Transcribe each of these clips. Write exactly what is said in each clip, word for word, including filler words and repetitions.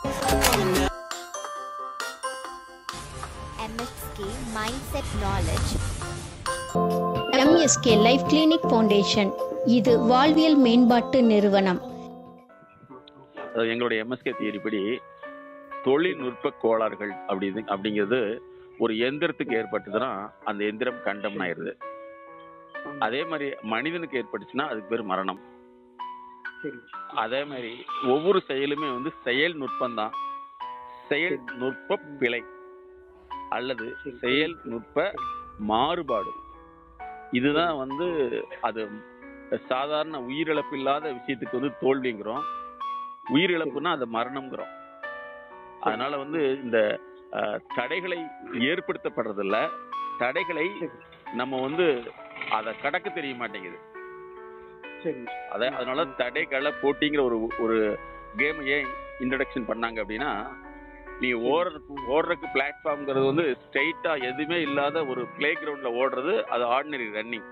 M S K Mindset Knowledge. M S K Life Clinic Foundation இது வாழ்வியல் மேம்பாட்டு நிறுவனம். எங்களுடைய M S K தியரி படி தொழில்நுட்ப கோளாறுகள் அப்படி அப்படிங்கிறது ஒரு எந்திரத்துக்கு ஏற்பட்டதுன்னா அந்த எந்திரம் கண்டம் ஆயிருது. அதே மாதிரி மனிதனுக்கு ஏற்பட்டுச்சுன்னா அதுக்கு பேர் மரணம். அதே மாதிரி ஒவ்வொரு செயலுமே வந்து செயல் நுட்பம் தான். செயல் நுட்ப பிழை அல்லது செயல் நுட்ப மாறுபாடு, இதுதான் வந்து அது சாதாரண உயிரிழப்பு இல்லாத விஷயத்துக்கு வந்து தோல்விங்கிறோம். உயிரிழப்புனா அது மரணம்ங்கிறோம். அதனால வந்து இந்த தடைகளை ஏற்படுத்தப்படுறதில்ல, தடைகளை நம்ம வந்து அதை கடக்க தெரிய மாட்டேங்குது. அத அதனால தடைகளை போட்டிங்கிற ஒரு ஒரு கேம் ஏன் இன்ட்ரடக்ஷன் பண்ணாங்க அப்படின்னா, நீ ஓடுறதுக்கு ஓடுறதுக்கு பிளாட்ஃபார்ம்ங்கிறது வந்து ஸ்ட்ரைட்டா எதுவுமே இல்லாத ஒரு பிளே கிரவுண்ட்ல ஓடுறது, அது ஆர்டினரி ரன்னிங்.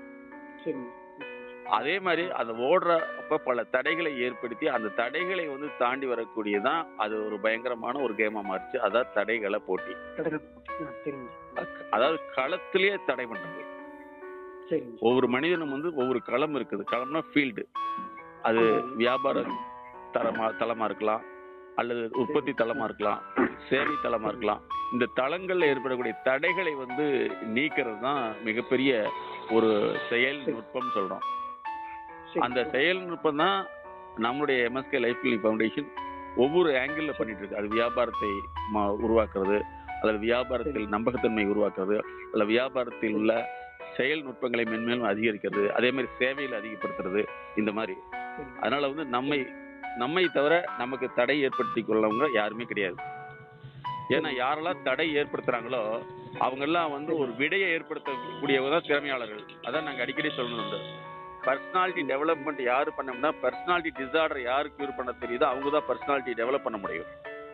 அதே மாதிரி அந்த ஓடுறப்ப பல தடைகளை ஏற்படுத்தி அந்த தடைகளை வந்து தாண்டி வரக்கூடியதான் அது ஒரு பயங்கரமான ஒரு கேமா மாறிச்சு. அதான் தடைகளை போட்டி. அதாவது களத்திலேயே தடை பண்றது. ஒவ்வொரு மனிதனும் வந்து ஒவ்வொரு களம் இருக்குது. களம்னா ஃபீல்டு. அது வியாபார தளமா தளமா இருக்கலாம், அல்லது உற்பத்தி தளமா இருக்கலாம், சேவை தளமா இருக்கலாம். இந்த தளங்கள்ல ஏற்படக்கூடிய தடைகளை வந்து நீக்கிறது தான் மிகப்பெரிய ஒரு செயல் நுட்பம் சொல்றோம். அந்த செயல் நுட்பம் தான் நம்மளுடைய M S K life clinic foundation ஒவ்வொரு ஆங்கிள் பண்ணிட்டு இருக்கு. அது வியாபாரத்தை உருவாக்குறது, அல்லது வியாபாரத்தில் நம்பகத்தன்மை உருவாக்குறது, அல்லது வியாபாரத்தில் உள்ள செயல் நுட்பங்களை மென்மேலும் அதிகரிக்கிறது, அதே மாதிரி சேவையில் அதிகப்படுத்துறது, இந்த மாதிரி. அதனால வந்து நம்மை நம்மை தவிர நமக்கு தடை ஏற்படுத்தி கொள்ளவங்க யாருமே கிடையாது. ஏன்னா யாரெல்லாம் தடை ஏற்படுத்துறாங்களோ அவங்க எல்லாம் வந்து ஒரு விடையை ஏற்படுத்தக்கூடியவங்க தான் திறமையாளர்கள். அதான் நாங்கள் அடிக்கடி சொல்லணும். பர்சனாலிட்டி டெவலப்மெண்ட் யாரு பண்ணோம்னா, பர்சனாலிட்டி டிசார்டர் யாரு கியூர் பண்ண தெரியுதோ அவங்க தான் பர்சனாலிட்டி டெவலப் பண்ண முடியும்.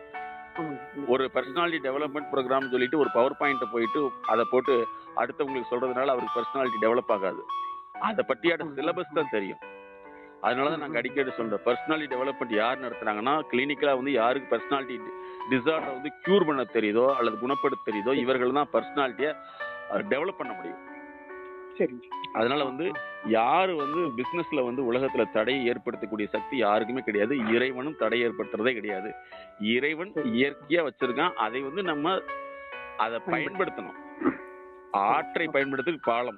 ஒரு பர்சனாலிட்டி டெவலப்மெண்ட் ப்ரோக்ராம் சொல்லிட்டு ஒரு பவர் பாயிண்ட்டை போயிட்டு அதை போட்டு அடுத்தவங்களுக்கு சொல்றதுனால அவருக்கு பர்சனாலிட்டி டெவலப் ஆகாது. அதை பற்றியான சிலபஸ் தான் தெரியும். அதனாலதான் நாங்கள் அடிக்கடி சொல்றோம், பர்சனாலிட்டி டெவலப்மெண்ட் யார் நடத்துறாங்கன்னா, கிளினிக்கலா வந்து யாருக்கு பர்சனாலிட்டி டிசார்டர் வந்து கியூர் பண்ண தெரியுதோ அல்லது குணப்படுத்த தெரியுதோ இவர்கள் தான் பர்சனாலிட்டியை டெவலப் பண்ண முடியும். அதனால வந்து யாரு வந்து பிசினஸ்ல வந்து உலகத்துல தடையை ஏற்படுத்தக்கூடிய சக்தி யாருக்குமே கிடையாது. இறைவனும் தடை ஏற்படுத்துறதே கிடையாது. இறைவன் இயற்கையா வச்சிருக்கான். அதை வந்து நம்ம அதை பயன்படுத்தணும். ஆற்றை பயன்படுத்துறதுக்கு பாலம்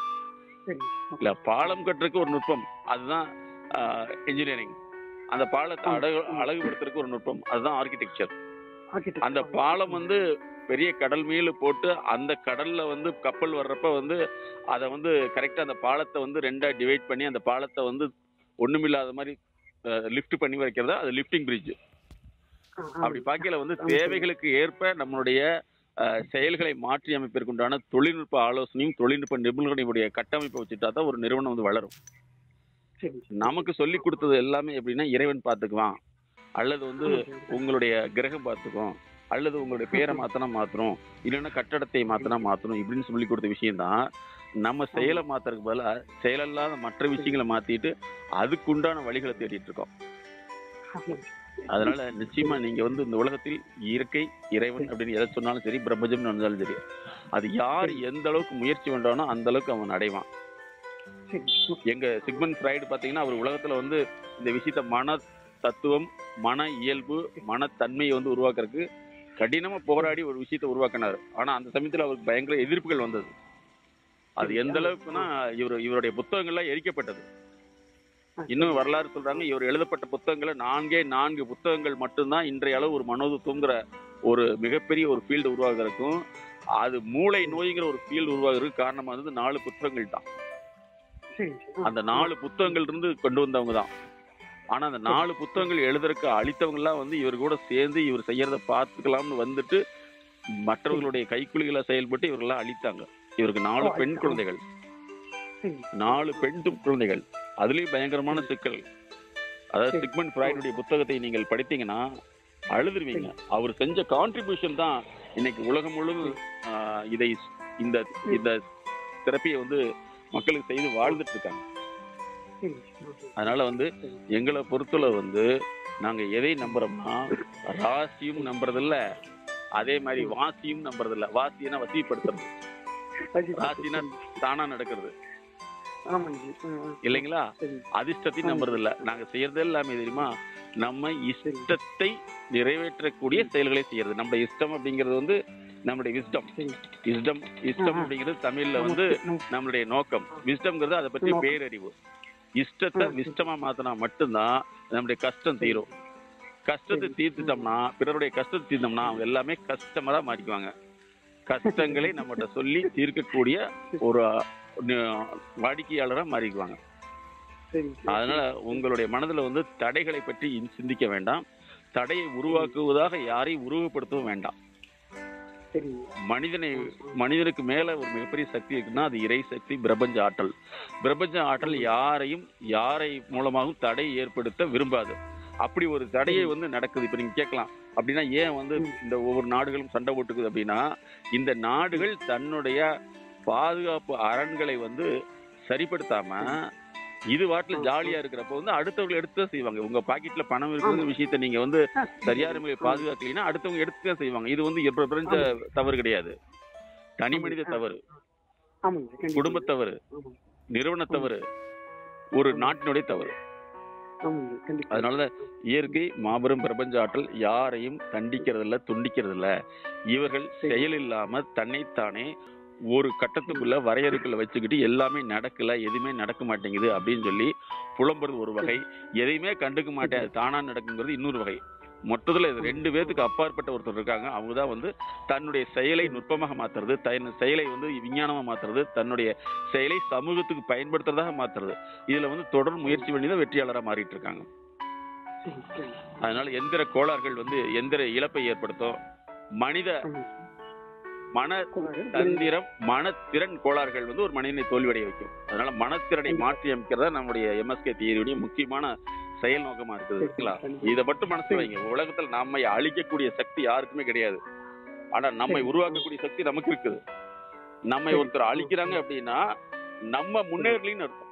இல்ல, பாலம் கட்டுறதுக்கு ஒரு நுட்பம், அதுதான் இன்ஜினியரிங். அந்த பாலத்தை அழகு அழகுபடுத்துறதுக்கு ஒரு நுட்பம், அதுதான் ஆர்கிடெக்சர். அந்த பாலம் வந்து பெரிய கடல் மீது போட்டு அந்த கடல்ல வந்து கப்பல் வர்றப்ப வந்து அதை வந்து கரெக்டா அந்த பாலத்தை வந்து ரெண்டா டிவைட் பண்ணி அந்த பாலத்தை வந்து ஒண்ணுமில்லாத மாதிரி லிஃப்ட் பண்ணி வைக்கிறதா அது லிஃப்டிங் பிரிட்ஜ். அப்படி பார்க்கல வந்து தேவைகளுக்கு ஏற்ப நம்மளுடைய செயல்களை மாற்றி அமைப்பதற்குண்டான தொழில்நுட்ப ஆலோசனையும் தொழில்நுட்ப நிபுணர்களுடைய கட்டமைப்பை வச்சுட்டா தான் ஒரு நிறுவனம் வந்து வளரும். நமக்கு சொல்லி கொடுத்தது எல்லாமே எப்படின்னா, இறைவன் பார்த்துக்குவான், அல்லது வந்து உங்களுடைய கிரகம் பார்த்துக்கும், அல்லது உங்களுடைய பேரை மாத்தினா மாத்தணும், இல்லைன்னா கட்டடத்தை மாத்தினா மாத்தணும், இப்படின்னு சொல்லி கொடுத்த விஷயம் தான். நம்ம செயலை மாத்துறதுக்கு பதிலா செயலல்லாத மற்ற விஷயங்களை மாத்திட்டு அதுக்குண்டான வழிகளை தேடிட்டு இருக்கோம். அதனால நிச்சயமா நீங்க வந்து இந்த உலகத்தில் இயற்கை, இறைவன் அப்படின்னு எதை சொன்னாலும் சரி, பிரபஞ்சம்னு வந்தாலும் சரி, அது யார் எந்த அளவுக்கு முயற்சி பண்றானோ அந்த அளவுக்கு அவன் அடைவான். எங்க சிக்மண்ட் ஃப்ராய்டு பாத்தீங்கன்னா, அவர் உலகத்துல வந்து இந்த விஷயத்த மன தத்துவம், மன இயல்பு, மனத்தன்மையை வந்து உருவாக்குறதுக்கு கடினமா போராடி ஒரு விஷயத்த உருவாக்கினார். ஆனா அந்த சமயத்துல அவருக்கு பயங்கர எதிர்ப்புகள் வந்தது. அது எந்த அளவுக்குன்னா, இவர் இவருடைய புத்தகங்கள்லாம் எரிக்கப்பட்டது. இன்னும் வரலாறு சொல்றாங்க, இவர் எழுதப்பட்ட புத்தகங்களை நான்கே நான்கு புத்தகங்கள் மட்டும்தான் இன்றைய அளவு ஒரு மனோதத்துவங்கிற ஒரு மிகப்பெரிய ஒரு ஃபீல்டு உருவாகிறதுக்கும், அது மூளை நோய்ங்கிற ஒரு ஃபீல்டு உருவாகிறதுக்கு காரணமானது நாலு புத்தகங்கள் தான். அந்த நாலு புத்தகங்கள் இருந்து கொண்டு வந்தவங்க தான். ஆனா அந்த நாலு புத்தகங்கள் எழுதுறதுக்கு அளித்தவங்க எல்லாம் வந்து இவர் கூட சேர்ந்து இவர் செய்யறத பார்த்துக்கலாம்னு வந்துட்டு மற்றவர்களுடைய கைக்குலிகளை செயல்பட்டு இவர்களெல்லாம் அழித்தாங்க. இவருக்கு நாலு பெண் குழந்தைகள், நாலு பெண் குழந்தைகள். அதுலயும் பயங்கரமான சிக்கல். அதாவது சிக்மண்ட் ஃப்ராய்டுடைய புத்தகத்தை நீங்கள் படித்தீங்கன்னா அழுதுருவீங்க. அவர் செஞ்ச கான்ட்ரிபியூஷன் தான் இன்னைக்கு உலகம் முழுவதும் இதை இந்த இந்த தெரப்பியை வந்து மக்களுக்கு செய்து வாழ்ந்துட்டு இருக்காங்க. அதனால வந்து எங்களை பொறுத்தல வந்து நாங்க எதை நம்புறோம்னா ராசியும் நம்புறதில்ல, அதே மாதிரி வாசியும் நம்புறதில்ல. வாசினா வசிப்படுத்துறது, ராசினா தானா நடக்கிறது இல்லைங்களா? அதிர்ஷ்டத்தையும் நம்புறது இல்ல. நாங்க செய்யறது எல்லாமே தெரியுமா, நம்ம இஷ்டத்தை நிறைவேற்றக்கூடிய செயல்களை செய்யறது. நம்ம இஷ்டம் அப்படிங்கிறது வந்து நம்மளுடைய விஸ்டம். இஷ்டம் இஷ்டம் அப்படிங்கிறது தமிழ்ல வந்து நம்மளுடைய நோக்கம். விஸ்டம்ங்கிறது அதை பற்றி பேரறிவு. இஷ்டத்தை விஷ்டமா மாத்தினா மட்டும்தான் நம்முடைய கஷ்டம் தீரும். கஷ்டத்தை தீர்த்துட்டோம்னா, பிறருடைய கஷ்டத்தை தீர்த்தோம்னா அவங்க எல்லாமே கஸ்டமரா மாறிக்குவாங்க. கஷ்டங்களை நம்மகிட்ட சொல்லி தீர்க்கக்கூடிய ஒரு வாடிக்கையாளரா மாறிக்குவாங்க. அதனால உங்களுடைய மனதுல வந்து தடைகளை பற்றி சிந்திக்க வேண்டாம். தடையை உருவாக்குவதாக யாரையும் உருவப்படுத்தவும் வேண்டாம். மனிதனை மனிதனுக்கு மேல ஒரு மிகப்பெரிய சக்தி இருக்குன்னா அது இறை சக்தி, பிரபஞ்ச ஆற்றல். பிரபஞ்ச ஆற்றல் யாரையும் யாரை மூலமாகவும் தடை ஏற்படுத்த விரும்பாது. அப்படி ஒரு தடையை வந்து நடக்குது. இப்ப நீங்க கேட்கலாம், அப்படின்னா ஏன் வந்து இந்த ஒவ்வொரு நாடுகளும் சண்டை போட்டுக்குது அப்படின்னா, இந்த நாடுகள் தன்னுடைய பாதுகாப்பு அரண்களை வந்து சரிப்படுத்தாம இது வாட்டில் ஜாலியா இருக்கிறப்ப வந்து அடுத்தவங்களை எடுத்துதான் செய்வாங்க. உங்க பாக்கெட்ல பணம் இருக்கிற விஷயத்த நீங்க வந்து சரியான முறையை பாதுகாக்கலைன்னா அடுத்தவங்க எடுத்துதான் செய்வாங்க. இது வந்து பிரபஞ்ச தவறு கிடையாது, தனி மனித தவறு, குடும்ப தவறு, நிறுவன தவறு, ஒரு நாட்டினுடைய தவறு. அதனாலதான் இயற்கை மாபெரும் பிரபஞ்ச ஆற்றல் யாரையும் தண்டிக்கிறது இல்ல, துண்டிக்கிறது இல்ல. இவர்கள் செயல் இல்லாம தன்னைத்தானே ஒரு கட்டத்துக்குள்ள வரையறுக்குள்ள வச்சுக்கிட்டு எல்லாமே நடக்கல, எதுவுமே நடக்க மாட்டேங்குது அப்படின்னு சொல்லி புலம்புறது ஒரு வகை. எதையுமே கண்டுக்க மாட்டேன் அது தானா நடக்குங்கிறது இன்னொரு வகை. மொத்தத்துல இது ரெண்டு பேருக்கு அப்பாற்பட்ட ஒருத்தர் இருக்காங்க. அவங்கதான் வந்து தன்னுடைய செயலை நுட்பமாக மாத்துறது, தன் செயலை வந்து விஞ்ஞானமா மாத்துறது, தன்னுடைய செயலை சமூகத்துக்கு பயன்படுத்துறதாக மாத்துறது. இதுல வந்து தொடர் முயற்சி பண்ணி தான் வெற்றியாளரா மாறிட்டு இருக்காங்க. அதனால எந்திர கோளாறுகள் வந்து எந்திர இழப்பை ஏற்படுத்தும். மனித மன தந்திரம், மனத்திறன் கோளாறுகள் வந்து ஒரு மனிதனை தோல்வியடைய வைக்கும். அதனால மனத்திறனை மாற்றி அமைக்கிறதா நம்முடைய எம்எஸ்கே தியரியுடைய முக்கியமான செயல் நோக்கமா இருக்குது. இதை மட்டும் மனசு வைங்க. உலகத்தில் நம்மை அழிக்கக்கூடிய சக்தி யாருக்குமே கிடையாது. ஆனா நம்மை உருவாக்கக்கூடிய சக்தி நமக்கு இருக்குது. நம்மை ஒருத்தர் அழிக்கிறாங்க அப்படின்னா நம்ம முன்னேறலின்னு அர்த்தம்.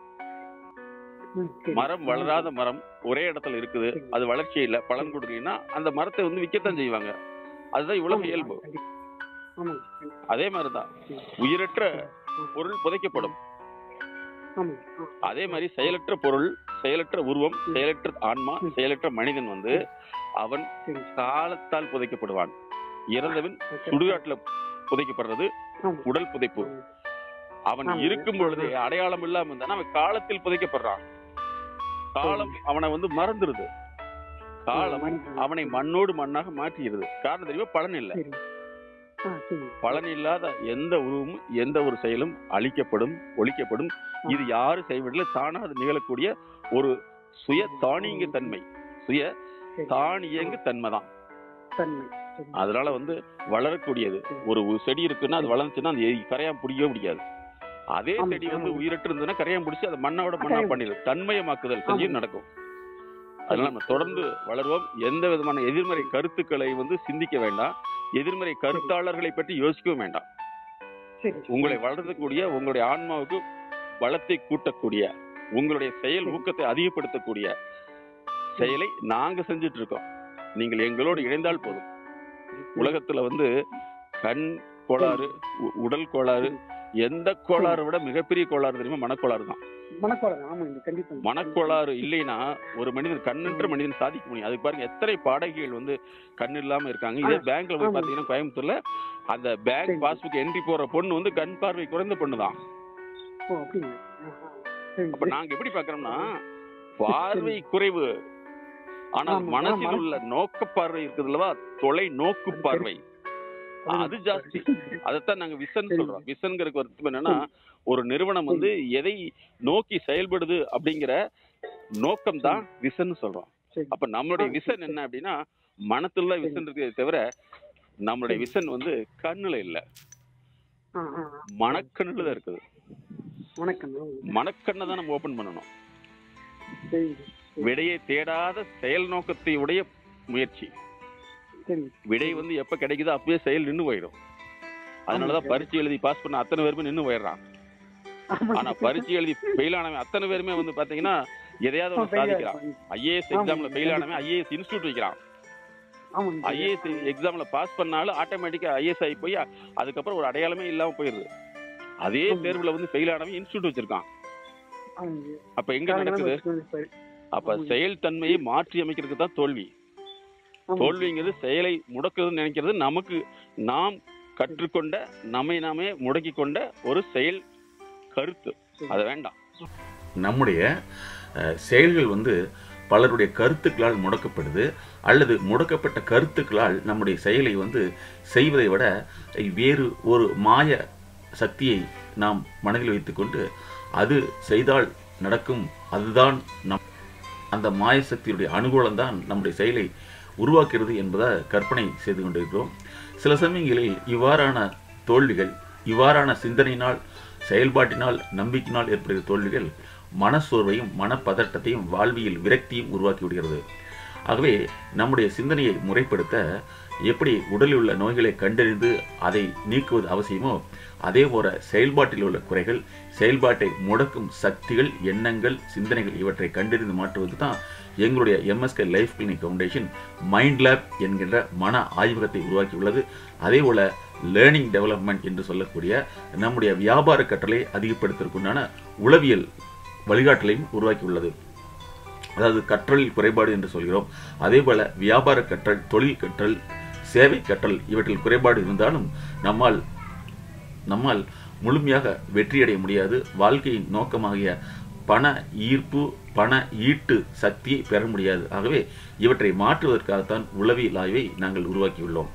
மரம் வளராத மரம் ஒரே இடத்துல இருக்குது, அது வளர்ச்சி இல்ல, பலன் கொடுக்கலன்னா அந்த மரத்தை வந்து விற்கத்தான் செய்வாங்க. அதுதான் இவ்வளவு இயல்பு. அதே மாதிரிதான் உயிரற்ற பொருள் புதைக்கப்படும். அதே மாதிரி செயலற்ற பொருள், செயலற்ற உருவம், செயலற்ற ஆன்மா, செயலற்ற மனிதன் வந்து அவன் காலத்தால் புதைக்கப்படுவான். இறந்தவன் சுடுகாட்டுல புதைக்கப்படுறது உடல் புதைப்பு. அவன் இருக்கும் பொழுது அடையாளம் இல்லாம இருந்தானா அவன் காலத்தில் புதைக்கப்படுறான். காலம் அவனை வந்து மறந்துருது. காலம் அவனை மண்ணோடு மண்ணாக மாற்றிடுது. காரணம் தெரியுமா, பலன் இல்லை. பலன் இல்லாத எந்த உருவமும் எந்த ஒரு செயலும் அழிக்கப்படும், ஒழிக்கப்படும். இது யாரு செய்வதில் தானா அது நிகழக்கூடிய ஒரு சுய தானியங்கு தன்மை, சுய தானியங்கு தன்மைதான். அதனால வந்து வளரக்கூடியது. ஒரு செடி இருக்குன்னா அது வளர்ந்துச்சுன்னா அது கரையாம பிடிக்கவே முடியாது. அதே செடி வந்து உயிரற்று இருந்ததுன்னா கரையாம பிடிச்சி அதை மண்ணோட மண்ணா பண்ணிடுது. தன்மயமாக்குதல் செஞ்சு நடக்கும். அதனால நம்ம தொடர்ந்து வளருவோம். எந்த விதமான எதிர்மறை கருத்துக்களை வந்து சிந்திக்க வேண்டாம். எதிர்மறை கருத்தாளர்களை பற்றி யோசிக்கவும் வேண்டாம். உங்களை வளர்த்தக்கூடிய, உங்களுடைய ஆன்மாவுக்கு பலத்தை கூட்டக்கூடிய, உங்களுடைய செயல் ஊக்கத்தை அதிகப்படுத்தக்கூடிய செயலை நாங்க செஞ்சுட்டு இருக்கோம். நீங்கள் எங்களோடு இணைந்தால் போதும். உலகத்துல வந்து கண் கோளாறு, உடல் கோளாறு, எந்த கோளாறு விட மிகப்பெரிய கோளாறு தெரியுமா, மனக்கோளாறு தான். மனக்கோளாறு இல்லைன்னா ஒரு மனிதன் கண்ணற்ற மனிதன் சாதிக்க முடியும். அதுக்கு பாருங்க எத்தனை பாடகிகள் வந்து கண் இல்லாம இருக்காங்க. இதே பேங்க்ல போய் பாத்தீங்கன்னா கோயம்புத்தூர்ல அந்த பேங்க் பாஸ்புக் என்ட்ரி போற பொண்ணு வந்து கண் பார்வை குறைந்த பொண்ணு தான். அப்ப நாங்க எப்படி பாக்குறோம்னா பார்வை குறைவு, ஆனால் மனசில் உள்ள நோக்க பார்வை இருக்குதுல்லவா, தொலை நோக்கு பார்வை, அது ஜாஸ்தி. அதைத்தான் நாங்க விஷன் சொல்றோம். விஷன்ங்கிறதுக்கு அர்த்தம் என்னன்னா, ஒரு நிறுவனம் வந்து எதை நோக்கி செயல்படுது அப்படிங்கிற நோக்கம் தான் விஷன் சொல்றோம். அப்ப நம்மளுடைய விஷன் என்ன அப்படின்னா, மனத்துல விஷன் இருக்கிறத தவிர நம்மளுடைய விஷன் வந்து கண்ணுல இல்ல, மனக்கண்ணுல தான் இருக்குது. மனக்கண்ணை தான் நம்ம ஓபன் பண்ணணும். விடையை தேடாத செயல் நோக்கத்தை உடைய முயற்சி. விடை வந்து எப்ப கிடைக்குதோ அப்பவே செயல் நின்று போயிடும். அதனாலதான் பரீட்சை எழுதி பாஸ் பண்ண அத்தனை பேருமே நின்று போயிடுறான். ஆனா பரீட்சை எழுதி ஃபெயில் ஆனவன் அத்தனை பேருமே வந்து பாத்தீங்கன்னா எதையாவது ஒன்று சாதிக்கிறான். ஐஏஎஸ் எக்ஸாம்ல ஃபெயில் ஆனவன் ஐஏஎஸ் இன்ஸ்டியூட் வைக்கிறான். ஐஏஎஸ் எக்ஸாம்ல பாஸ் பண்ணாலும் ஆட்டோமேட்டிக்கா ஐஏஎஸ் ஆகி போய் அதுக்கப்புறம் ஒரு அடையாளமே இல்லாம போயிருது. அதே தேர்வுல வந்து ஃபெயில் ஆனவன் இன்ஸ்டியூட் வச்சிருக்கான். அப்ப எங்க நடக்குது? அப்ப செயல் தன்மையை மாற்றி அமைக்கிறதுக்கு தான் தோல்வி. தோல்விங்கிறது செயலை முடக்குறதுன்னு நினைக்கிறது நமக்கு நாம் கற்றுக்கொண்ட நம்மை நாமே முடக்கி கொண்ட ஒரு செயல் கருத்து. அது வேண்டாம். நம்முடைய செயல்கள் வந்து பலருடைய கருத்துக்களால் முடக்கப்படுது, அல்லது முடக்கப்பட்ட கருத்துக்களால் நம்முடைய செயலை வந்து செய்வதை விட வேறு ஒரு மாய சக்தியை நாம் மனதில் வைத்துக்கொண்டு அது செய்தால் நடக்கும், அதுதான் நம் அந்த மாய சக்தியுடைய அனுகூலம் தான் நம்முடைய செயலை உருவாக்குகிறது என்பதை கற்பனை செய்து கொண்டிருக்கிறோம். சில சமயங்களில் இவ்வாறான தோல்விகள், இவ்வாறான சிந்தனையினால், செயல்பாட்டினால், நம்பிக்கையினால் ஏற்படுகிற தோல்விகள் மனசோர்வையும் மனப்பதட்டத்தையும் வாழ்வியல் விரக்தியும் உருவாக்கி விடுகிறது. ஆகவே நம்முடைய சிந்தனையை முறைப்படுத்த எப்படி உடலில் உள்ள நோய்களை கண்டறிந்து அதை நீக்குவது அவசியமோ, அதே போல செயல்பாட்டில் உள்ள குறைகள், செயல்பாட்டை முடக்கும் சக்திகள், எண்ணங்கள், சிந்தனைகள் இவற்றை கண்டறிந்து மாற்றுவது தான் எங்களுடைய MSK life clinic foundation mind lab என்கின்ற மன ஆய்வகத்தை உருவாக்கியுள்ளது. அதே போல லேர்னிங் டெவலப்மெண்ட் என்று சொல்லக்கூடிய நம்முடைய வியாபார கற்றலை அதிகப்படுத்துவதற்குண்டான உளவியல் வழிகாட்டலையும் உருவாக்கியுள்ளது. அதாவது கற்றல் குறைபாடு என்று சொல்கிறோம். அதே போல வியாபார கற்றல், தொழில் கற்றல், சேவை கற்றல் இவற்றில் குறைபாடு இருந்தாலும் நம்மால் நம்மால் முழுமையாக வெற்றியடைய முடியாது. வாழ்க்கையின் நோக்கமாகிய பண ஈர்ப்பு, பண ஈட்டு சக்தியை பெற முடியாது. ஆகவே இவற்றை மாற்றுவதற்காகத்தான் உளவியல் ஆய்வை நாங்கள் உருவாக்கியுள்ளோம்.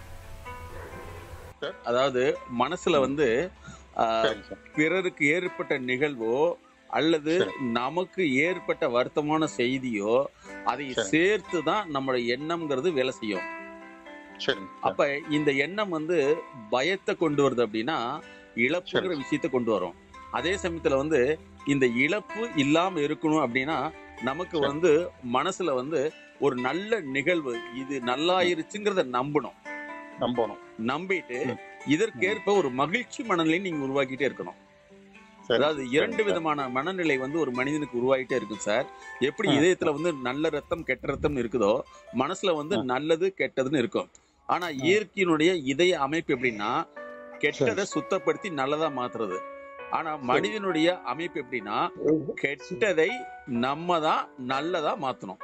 அதாவது மனசுல வந்து பிறருக்கு ஏற்பட்ட நிகழ்வோ அல்லது நமக்கு ஏற்பட்ட வருத்தமான செய்தியோ அதை சேர்த்து தான் நம்மளுடைய எண்ணம்ங்கிறது வேலை செய்யும். அப்ப இந்த எண்ணம் வந்து பயத்தை கொண்டு வருது அப்படின்னா இழப்புங்கிற விஷயத்த கொண்டு வரும். அதே சமயத்துல வந்து இந்த இழப்பு இல்லாம இருக்கணும் அப்படின்னா நமக்கு வந்து மனசுல வந்து ஒரு நல்ல நிகழ்வு, இது நல்லாயிருச்சுங்கிறத நம்பணும் நம்பணும் நம்பிட்டு இதற்கேற்ப ஒரு மகிழ்ச்சி மனநிலை நீங்க உருவாக்கிட்டே இருக்கணும். அதாவது இரண்டு விதமான மனநிலை வந்து ஒரு மனிதனுக்கு உருவாகிட்டே இருக்கும் சார். எப்படி இதயத்துல வந்து நல்ல ரத்தம் கெட்ட ரத்தம் இருக்குதோ மனசுல வந்து நல்லது கெட்டதுன்னு இருக்கும். ஆனா இயற்கையினுடைய இதய அமைப்பு எப்படின்னா கெட்டதை சுத்தப்படுத்தி நல்லதா மாத்துறது. ஆனா மனிதனுடைய அமைப்பு எப்படின்னா கெட்டதை நம்ம தான் நல்லதா மாத்தணும்.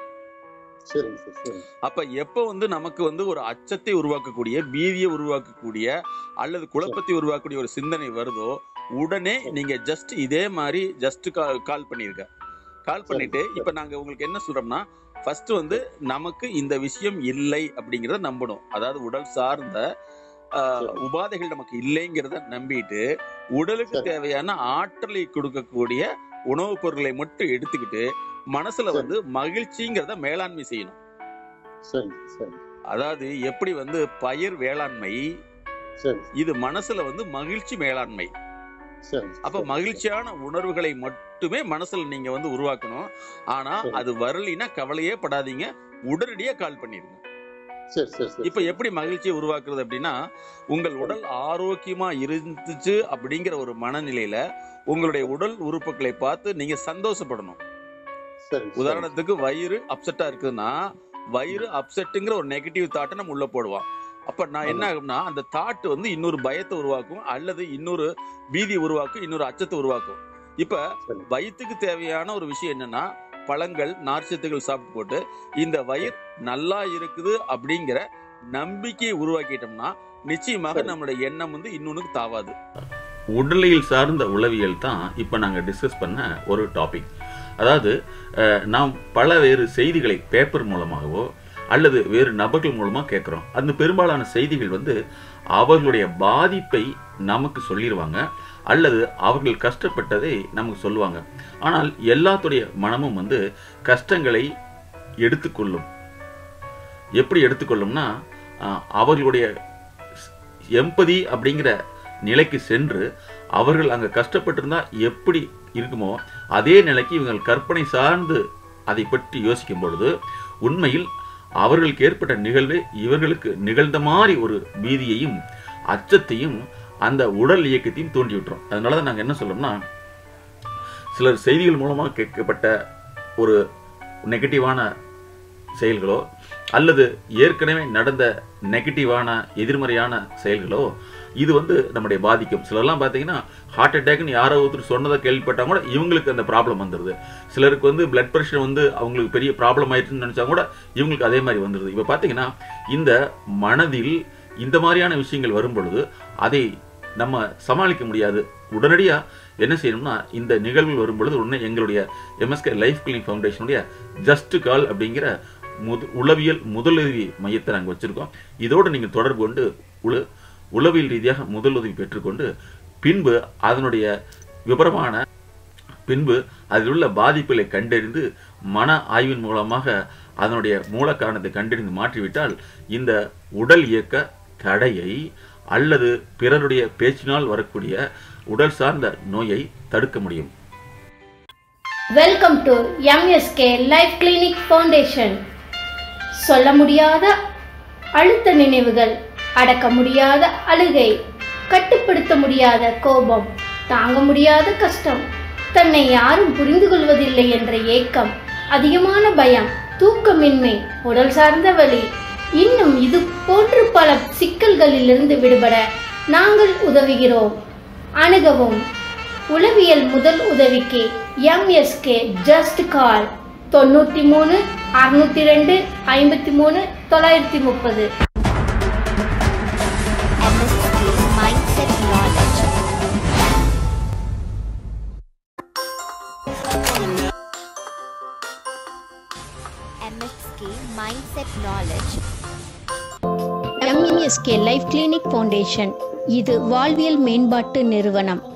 அப்ப எப்ப வந்து நமக்கு வந்து ஒரு அச்சத்தை உருவாக்கக்கூடிய, பீதியை உருவாக்கக்கூடிய அல்லது குழப்பத்தை உருவாக்கக்கூடிய ஒரு சிந்தனை வருதோ உடனே நீங்க ஜஸ்ட் இதே மாதிரி ஜஸ்ட் கால் பண்ணிருக்க கால் பண்ணிட்டு இப்ப நாங்க உங்களுக்கு என்ன சொல்றோம்னா ஃபர்ஸ்ட் வந்து நமக்கு இந்த விஷயம் இல்லை அப்படிங்கறத நம்பணும். அதாவது உடல் சார்ந்த உபாதைகள் நமக்கு இல்லைங்கிறத நம்பிட்டு உடலுக்கு தேவையான ஆற்றலை கொடுக்கக்கூடிய உணவுப் பொருட்களை மட்டும் எடுத்துக்கிட்டு மனசுல வந்து மகிழ்ச்சிங்கிறத மேலாண்மை செய்யணும். அதாவது எப்படி வந்து பயிர் வேளாண்மை, இது மனசுல வந்து மகிழ்ச்சி மேலாண்மை. அப்ப மகிழ்ச்சியான உணர்வுகளை மட்டுமே மனசுல நீங்க வந்து உருவாக்கணும். ஆனா அது வரலைன்னா கவலையே படாதீங்க, உடனடியா கால் பண்ணிருங்க. இப்ப எப்படி மகிழ்ச்சியை உருவாக்குறது அப்படின்னா உங்கள் உடல் ஆரோக்கியமா இருந்துச்சு அப்படிங்கிற ஒரு மனநிலையில உங்களுடைய உடல் உறுப்புகளை பார்த்து நீங்க சந்தோஷப்படணும். உதாரணத்துக்கு வயிறு அப்செட்டா இருக்குதுன்னா வயிறு அப்செட்டுங்கிற ஒரு நெகட்டிவ் தாட்டை நம்ம உள்ள போடுவோம். அப்ப நான் என்ன ஆகும்னா அந்த தாட் வந்து இன்னொரு பயத்தை உருவாக்கும், அல்லது இன்னொரு பீதி உருவாக்கும், இன்னொரு அச்சத்தை உருவாக்கும். இப்ப வயிற்றுக்கு தேவையான ஒரு விஷயம் என்னன்னா பழங்கள், நார்ச்சத்துகள் சாப்பிட்டு போட்டு இந்த வயிறு நல்லா இருக்குது அப்படிங்கிற நம்பிக்கையை உருவாக்கிட்டோம்னா நிச்சயமாக நம்மளுடைய எண்ணம் வந்து இன்னொன்னுக்கு தாவாது. உடலியல் சார்ந்த உளவியல் தான் இப்ப நாங்க டிஸ்கஸ் பண்ண ஒரு டாபிக். அதாவது நாம் பல வேறு செய்திகளை பேப்பர் மூலமாகவோ அல்லது வேறு நபர்கள் மூலமா கேட்கிறோம். அந்த பெரும்பாலான செய்திகள் வந்து அவர்களுடைய பாதிப்பை நமக்கு சொல்லிடுவாங்க, அல்லது அவர்கள் கஷ்டப்பட்டதை நமக்கு சொல்லுவாங்க. ஆனால் எல்லாத்துடைய மனமும் வந்து கஷ்டங்களை எடுத்துக்கொள்ளும். எப்படி எடுத்துக்கொள்ளும்னா அவர்களுடைய எம்பதி அப்படிங்கிற நிலைக்கு சென்று அவர்கள் அங்க கஷ்டப்பட்டிருந்தா எப்படி இருக்குமோ அதே நிலைக்கு இவங்க கற்பனை சார்ந்து அதை பற்றி யோசிக்கும் பொழுது உண்மையில் அவர்களுக்கு ஏற்பட்ட நிகழ்வு இவர்களுக்கு நிகழ்ந்த மாதிரி ஒரு பீதியையும் அச்சத்தையும் அந்த உடல் இயக்கத்தையும் தூண்டி விட்டுரும். அதனாலதான் நாங்க என்ன சொல்றோம்னா சிலர் செய்திகள் மூலமாக கேட்கப்பட்ட ஒரு நெகட்டிவான செயல்களோ அல்லது ஏற்கனவே நடந்த நெகட்டிவான எதிர்மறையான செயல்களோ இது வந்து நம்முடைய பாதிக்கும். சிலர்லாம் பார்த்தீங்கன்னா ஹார்ட் அட்டாக்னு யாரோ ஒருத்தர் சொன்னதை கேள்விப்பட்டால் கூட இவங்களுக்கு அந்த ப்ராப்ளம் வந்துடுது. சிலருக்கு வந்து பிளட் ப்ரெஷர் வந்து அவங்களுக்கு பெரிய ப்ராப்ளம் ஆயிடுச்சுன்னு நினச்சா கூட இவங்களுக்கு அதே மாதிரி வந்துடுது. இப்போ பார்த்தீங்கன்னா இந்த மனதில் இந்த மாதிரியான விஷயங்கள் வரும் பொழுது அதை நம்ம சமாளிக்க முடியாது. உடனடியாக என்ன செய்யணும்னா இந்த நிகழ்வுகள் வரும் பொழுது உடனே எங்களுடைய எம்எஸ்கே லைஃப் கிளினிக் ஃபவுண்டேஷனுடைய ஜஸ்ட் கால் அப்படிங்கிற முது உளவியல் முதலுதவி மையத்தை நாங்கள் வச்சுருக்கோம். இதோடு நீங்கள் தொடர்பு கொண்டு உள உளவியல் ரீதியாக முதலுதவி பெற்றுக்கொண்டு பின்பு அதனுடைய விபரமான பின்பு அதில் உள்ள பாதிப்புகளை கண்டறிந்து மன ஆய்வின் மூலமாக அதனுடைய மூல காரணத்தை கண்டறிந்து மாற்றிவிட்டால் இந்த உடல் இயக்க தடையை அல்லது பிறருடைய பேச்சினால் வரக்கூடிய உடல் சார்ந்த நோயை தடுக்க முடியும். Welcome to MSK life clinic foundation. சொல்ல முடியாத அழுத்த நினைவுகள், அடக்க முடியாத அழுகை, கட்டுப்படுத்த முடியாத கோபம், தாங்க முடியாத கஷ்டம், தன்னை யாரும் புரிந்து கொள்வதில்லை என்ற ஏக்கம், அதிகமான பயம், தூக்கமின்மை, உடல் சார்ந்த வலி, இன்னும் இது போன்று பல சிக்கல்களிலிருந்து விடுபட நாங்கள் உதவுகிறோம். அணுகவும். உளவியல் முதல் உதவிக்கு எம்எஸ்கே ஜஸ்ட் கால் தொண்ணூற்றி மூணு அறுநூத்தி ரெண்டு ஐம்பத்தி மூணு தொள்ளாயிரத்தி முப்பது. Mindset Knowledge. M S K Mindset Knowledge. MSK life clinic foundation இது வாழ்வியல் மேம்பாட்டு நிறுவனம்.